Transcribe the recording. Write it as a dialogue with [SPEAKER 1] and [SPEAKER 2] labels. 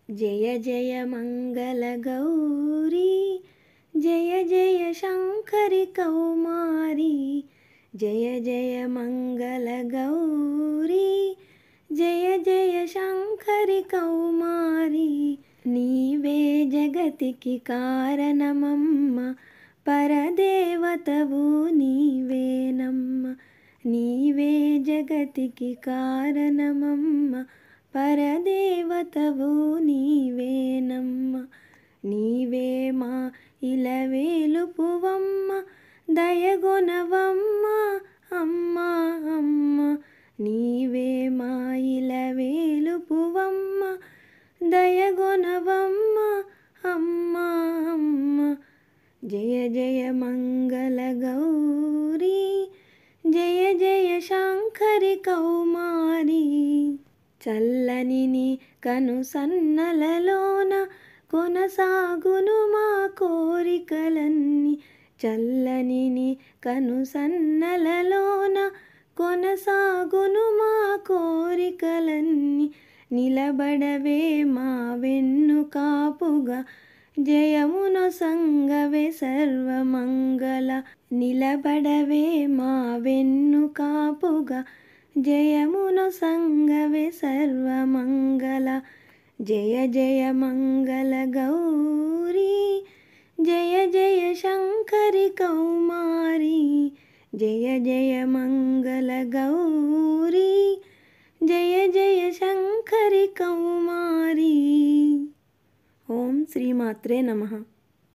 [SPEAKER 1] जय जय मंगल गौरी, जय जय शंकरी कौमारी। जय जय मंगल गौरी, जय जय शंकरी कौमारी। नीवे जगतिकी कारणमम्मा, परदेवतवु नीवेनम्मा। नीवे जगतिकी कारणमम्मा, परदेवतवु नीवेनम्मा। नीवे मा इलवेलुपुवम्मा, दयगొనవమ్మ अम्मा अम्मा। नीवे मा इलवेलुपुवम्म, दयगొనవమ్మ अम्मा अम्मा। जय जय मंगल गौरी, जय जय शंकरी कौमारी। చల్లని నీ కనుసన్నలలోన కొనసాగును మా కోరికలన్నీ। చల్లని నీ కనుసన్నలలోన కొనసాగును మా కోరికలన్నీ। నిలబడవే మా వెన్నుకాపుగా, జయమునొసంగవే సర్వమంగళ। నిలబడవే మా వెన్నుకాపుగా, జయమునొసంగవే సర్వమంగళ। జయ జయ మంగళ గౌరీ, జయ జయ శంకరి కౌమారి। జయ జయ మంగళ గౌరీ, జయ జయ శంకరి కౌమారి। ఓం శ్రీమాత్రే నమః।